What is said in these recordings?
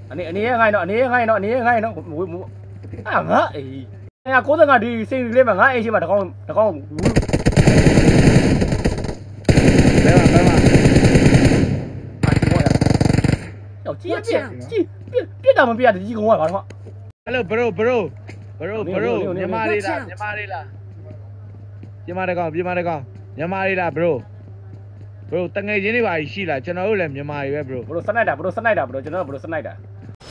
အနေရခိုင်းတော့အနေရခိုင်းတော့အာငါအေး95ဒီစိတ်လေးမှာငါအိမ်ရှိမှာတကောင်းဘယ်မှာယောက်ကြည့်ပြစ်တာမပြရတကြီးကောင်ကဘာတော့ဟယ်လိုဘရိုမြန်မာလေးလားမြန်မာတကောင်မြန်မာလေးလားဘရိုတငယ်ချင်းတွေပါရှိလားကျွန်တော်တို့လည်းမြန်မာတွေပဲဘရိုစနိုက်တာကျွန်တော်တို့စနိုက်တာ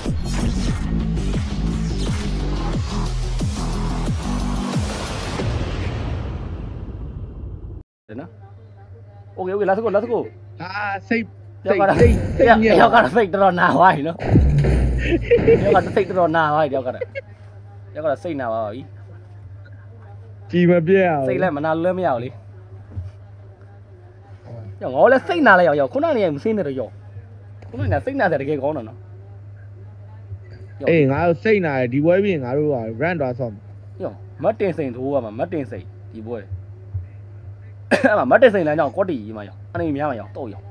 နော်โอเค let's go စိတ်ယောက်ကတော့စိတ်တော်နာသွားပြီနော်ယောက်ကစိတ်တော်နာသွားပြီယောက်ကတော့စိတ်နာသွားပြီကြီးမပြည့်အောင်စိတ်လည်းမနာလို့လည်းမရဘူးလေယောက်ငေါလည်းစိတ်နာလိုက်ယောက်ခုနကနေမစင်းနေတော့ယောက်ခုနကစိတ်နာတယ်တကယ်ကောင်းတော့နော်အေးငါတို့စိတ်နာတယ်ဒီပွဲပြင်ငါတို့က run သွားဆော့ယောက်မတ်တင်စိန်ထိုးရမှာမတ်တင်စိန်ဒီပွဲအဲ့မှာမတ်တင်စိန်လမ်းကြောင့်ကော့တီကြီးမှာယောက်အနေများမှာယောက်တော့ယောက်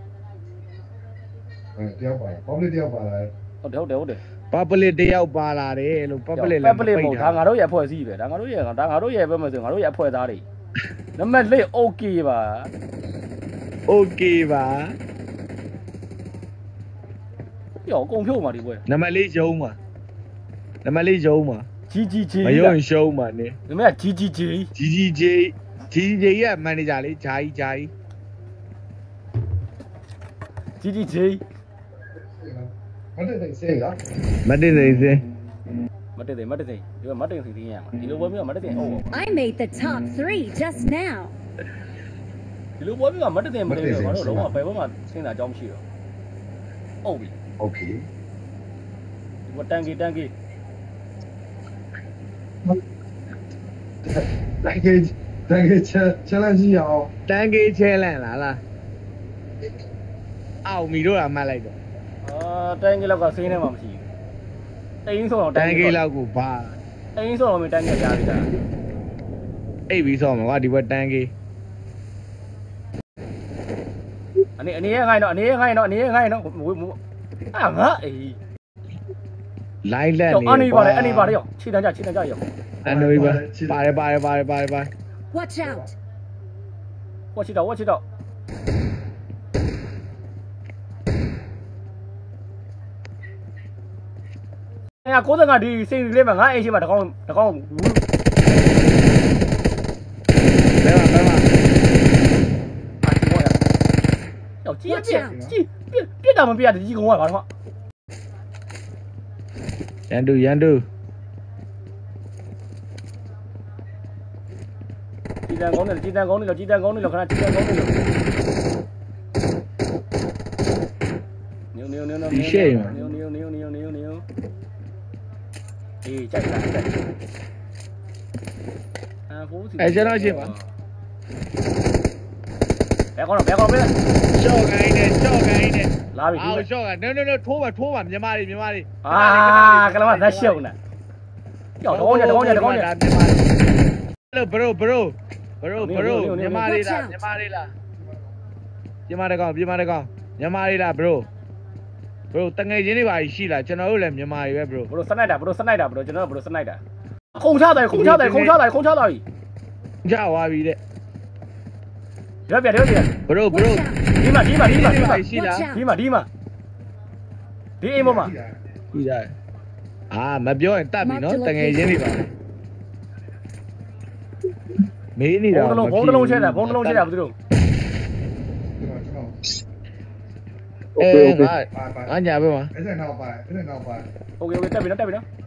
တယောက်ပါလား public တယောက်ပါလားဟုတ်တယ် public တယောက်ပါလာတယ်လို့ public လည်း public မဟုတ်ဒါငါတို့ရဲ့အဖွဲ့အစည်းပဲဒါငါတို့ရဲ့ပဲမဆိုငါတို့ရဲ့အဖွဲ့သားတွေနံပါတ်4 okay ပါယောအကုန်ဖြုတ်မှာဒီပွဲနံပါတ်4ရုံးမှာ GGJ မယုံရှုံးမှာနေဒီမဲ့ GGJ ရဲ့ manager လေးဂျာကြီး GGJ မတ်တင်စိတ်လားမတ်တင်စိတ်ဒီမတ်တင်စိတ်ရမှာဒီလိုပွဲမျိုးမတ်တင်ဟုတ် I made the top 3 just now ဒီလိုပွဲမျိုးမတ်တင်မတင်တော့ငါတို့လုံးဝဘယ်ဘက်မှာဆင်းတာအကြောင်းမရှိတော့ဟုတ်ပြီ okay ဒီမှာတန်ကီတန်ကီ challenge ရအောင်တန်ကီ challenge လားအောင်မီတို့ကမှတ်လိုက်တော့တန်ကီလောက်ကဆင်းနေမှာမရှိဘူးအိမ်ဆိုတော့တန်ကီလောက်ကိုဘာအိမ်ဆိုတော့မတန်ကီကြားပြီတာအိပ်ပြီးဆော့မှာကွာဒီဘက်တန်ကီအနေရခိုင်းတော့အာငါအေးလိုင်းလက်နေအနေပါလေယောခြေတန်းကြယောအနေပါ watch out watch it out 95ဒီစိတ်လေးမှာငါအိမ်ရှိမှာတကောင်းဘယ်မှာယောက်ကြည့်ပြစ်တာမပြရတကြီးကောင်ကဘာတော့ရန်တူကြည်တန်ကောင်းနေလို့ခဏကြည်တန်ကောင်းနေလို့နေဒီရှေ့မှာအေးကြိုက်ဖိုးစီကျွန်တော်ရှင်းပါဘယ်ကောင်းပဲရှော့ကိုင်းနဲ့လာပြီအော်ရှော့က no ထိုးပါမြန်မာတွေကလမသက်ရှုံနေယောက်တကောင်းကြဟယ်လိုဘရိုမြန်မာလေးလားမြန်မာတကောင်မြန်မာလေးလားဘရိုတငယ်ချင်းတွေပါရှိလားကျွန်တော်တို့လည်းမြန်မာတွေပဲဘရိုစနိုက်တာကျွန်တော်တို့စနိုက်တာခုံချတယ်ပြီကြွားပြီတဲ့ရွက်ပြဘရိုဒီမှာရှိလားဒီအိမ်ပေါ်မှာပြီးတယ်မပြောရင်တတ်ပြီနော်တငယ်ချင်းတွေပါမေးနေတာဘုံတလုံးချဲတာဘယ်သူတို့ငါညာပဲမှာအဲ့ဒါနောက်ပါโอเคတက်ပြီနော်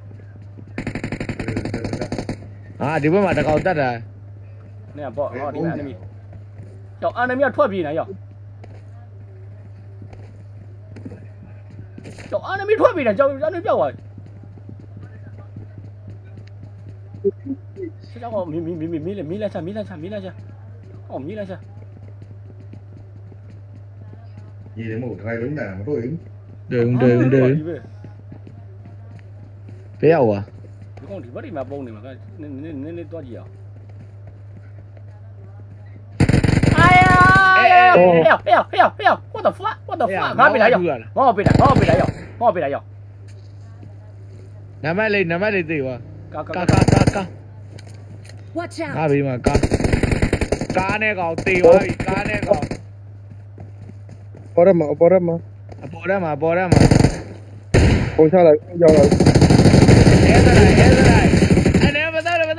ဒီဘက်မှာတကောင်တက်တာနေပေါ့ဒီမှာ enemy ယောက် enemy ထွက်ပြေးနေယောက် enemy ထွက်ပြေးနေကြောက်ပြောက်သွား这家伙没来下，哦没来下， gì để một hai đúng nào mà tôi đường phía đâu à con thì mất đi mà bông này mà nên to gì à ai what the fuck ngã bị đá rồi နံပါတ်လေးသိပါကာကာ Watch ငါ out! ဘေးမှာကားနဲ့ကောင်တေသွားပြီကားနဲ့ကောင်ပေါ်ရမှာအပေါ်ထဲမှာပုံချလိုက်ရောက်လာအဲဒါအဲ့မသားကာ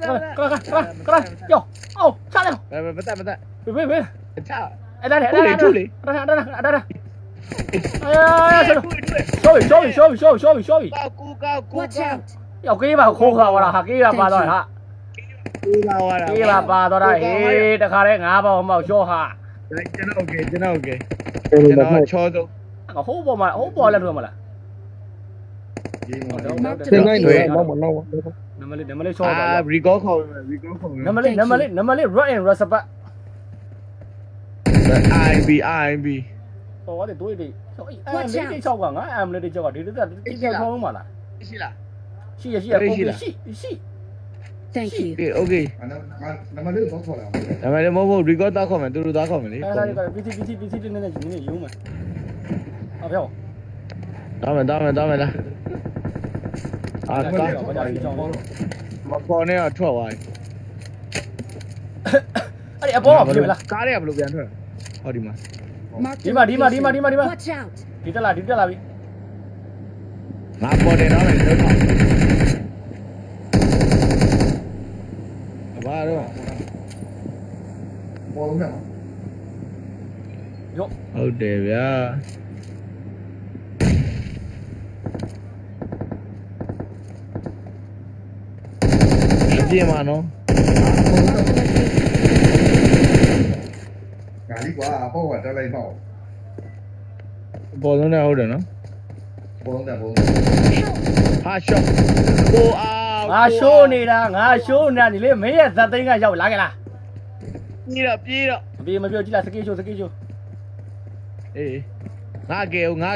ယောအော်ချတယ်မသားဘေချအဲ့ဒါလေဟုတ်လေထုလေအဲ့ဒါshow ကောက်ကူ Watch out! ယောကေးပါခိုးခါသွားတာဟာကေးပါပါသွားတာဟာကူလာဝါတာကေးပါပါသွားတာဟေးတခါလဲ9ပေါင်မောက်ရှော့ဟာကျွန်တော်โอเคကျွန်တော်တယ်ချောဆုံးဟိုးပေါ်လဲတွေ့မလားဒီမှာစင်နိုင်တယ်နောက်မနောက်နမလေးရှော့သွား recall ခေါ်မယ်နမလေး run and recipe IB ဟောတဲ့တွေးတွေအဲ့6ကငါအမ်လေးတွေကြောက်ကဒီတက်တိကျခေါင်းမှာလားရှိလားရှိ Thank you. okay နမလေးတော့ခေါ်လာဒါမှလည်းမဟုတ် record သားခေါ်မယ်သူတို့သားခေါ်မယ်လေအဲ့ဒါက PC နည်းရုံးမယ်အဖေတောင်းမယ်လားကားမပေါ်နဲ့တော့ထွက်သွားပြီအဲ့ဒီအပေါ်ကပြေးမလားကားတွေကဘယ်လိုပြန်ထွက်ဟောဒီမှာ Mark ဒီမှာ Watch out! ဒီတက်လာပြီငါပေါ်တယ်တော့လည်းထွက်သွားဘာတော့ပေါ်လို့နော်ရောဟုတ်တယ်ဗျာပြင်မှာနော်ငါလေးကွာပေါ့ကတက်လိုက်တော့ပေါ်လုံးနဲ့ဟုတ်တယ်နော်ပေါ်တော့ဟာရှော့ကိုအောင်ငါရှိုးနေတာဒီလေမင်းရဲ့ဇက်သိန်းကရောက်လာကြလားပြေးတော့မပြောကြည့်လားစကေးရှိုးအေးငါကဲအောင်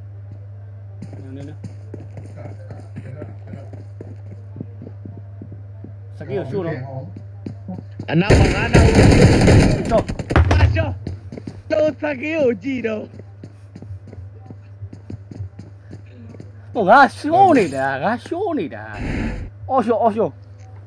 စကေးရှိုးတော့အနောက်မှာငါနောက်တော့ဟာရှော့တော့စကေးကိုကြည့်တော့ဟိုငါရှိုးနေတာအော်ရှိုး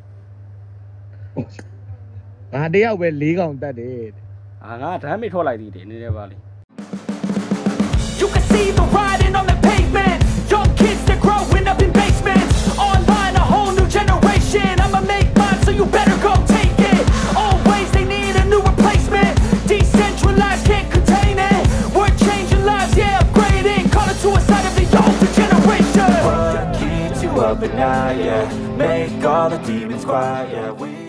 ငါတယောက်ပဲ၄កောင်တတ်တယ်ငါဓမ်းမိထွက်လိုက်သေးတယ်နည်းနည်းပါလေ You can see the writing on the pavement. Young kids, they're growing up in basements. Online, a whole new generation. I'ma make mine, so you better go take it. Always, they need a new replacement. Decentralized, can't contain it. We're changing lives, yeah, upgrading. Call it suicide of the older generation. What keeps you up at night, yeah. Make all the demons quiet, yeah.